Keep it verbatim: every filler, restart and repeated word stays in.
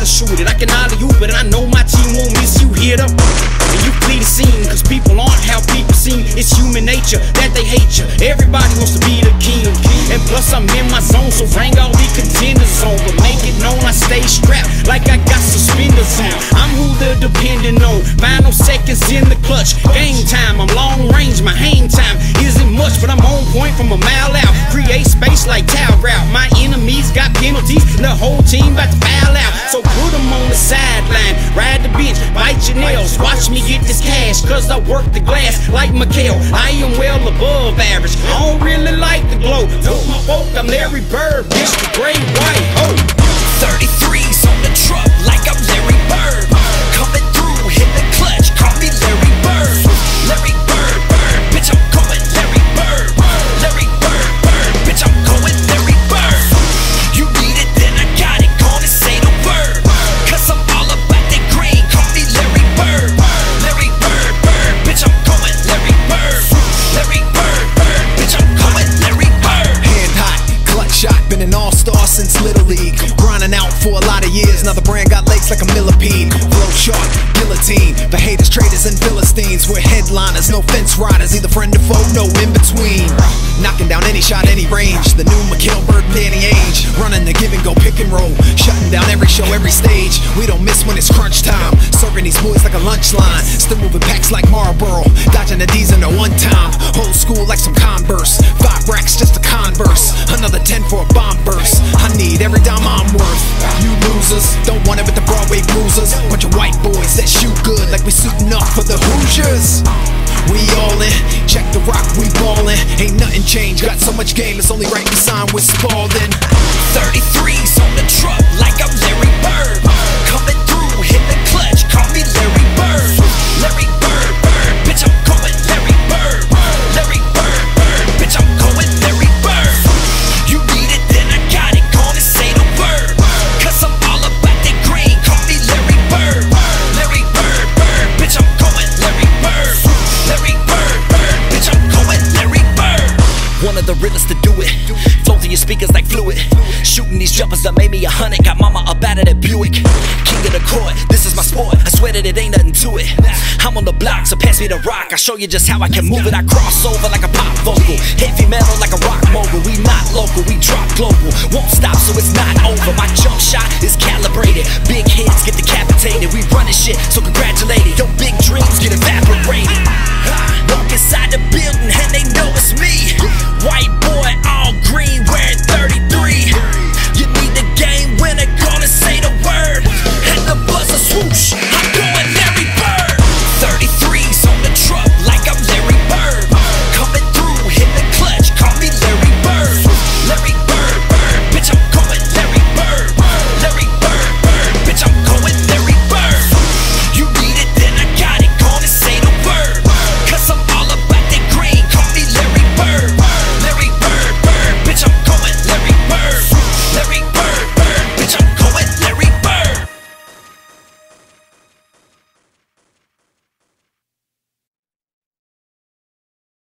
to shoot it. I can holler you, but I know my team won't miss you. Hit up and you flee the scene, cause people aren't how people seem. It's human nature that they hate you. Everybody wants to be the king. And plus I'm in my zone, so bring all the contenders on. But make it known I stay strapped like I got suspenders on. I'm who they're depending on. Final seconds in the clutch. Game time, I'm long range. My hang time isn't much, but I'm on point from a mile out. Create space like towel route. My enemies got penalties, and the whole team about to foul out. So put them on the sideline, ride the bench, bite your nails. Watch me get this cash, cause I work the glass like Mikhail. I am well above average. I don't really like the glow. Told my folk I'm Larry Bird, bitch, the great white ho. thirty-threes on the truck like I'm Larry Bird. Coming through, hit the clutch, call me Larry Bird. Larry Bird, Bird, bitch, I'm going Larry Bird. Larry Bird, Bird, bitch, I'm going Larry Bird. You need it, then I got it, gonna say the word. Cause I'm all about that green, call me Larry Bird. Larry Bird, Bird, bitch, I'm going Larry Bird. Larry Bird, Bird, bitch, I'm going Larry Bird. Hand hot, clutch shot, been an all-star since Little League. Grinding out for a lot of years, now the brand got legs like a millipede. Flow sharp, guillotine, the haters, traitors, and Philistines. We're headliners, no fence riders, either friend or foe, no in between. Knocking down any shot, any range, the new Mikhail Bird, Danny Ainge. Running the give and go, pick and roll, shutting down every show, every stage. We don't miss when it's crunch time, serving these boys like a lunch line. Still moving packs like Marlboro, dodging the D's in the one time. Old school like some Converse, five racks just a Converse. Another ten for a bomb burst. I need every dime I'm worth. You losers don't want it with the Broadway bruisers. Bunch of white boys that shoot good like we suiting up for the Hoosiers. We all in, check the rock, we ballin'. Ain't nothing changed, got so much game, it's only right we sign with Spalding. thirty-threes on the truck like I'm Larry Bird. Coming through, hit the clutch, call me Larry Bird. Larry Bird, Bird, bitch, I'm going Larry Bird. Larry Bird, Bird, bitch, I'm going Larry Bird. You need it, then I got it, gonna say the word. Cause I'm all about that green, call me Larry Bird. Larry Bird, Bird, bitch, I'm going Larry Bird. Larry Bird, Bird, bitch, I'm going Larry Bird. One of the realest to do it. Flow through your speakers like fluid. Shooting these jumpers that made me a hundred. Got mama up out of that Buick. King of the court, this is my sport. I swear that it ain't nothing to it. I'm on the block, so pass me the rock. I'll show you just how I can move it. I cross over like a pop vocal. Heavy metal like a rock mogul. We not local, we drop global. Won't stop, so it's not over. My jump shot is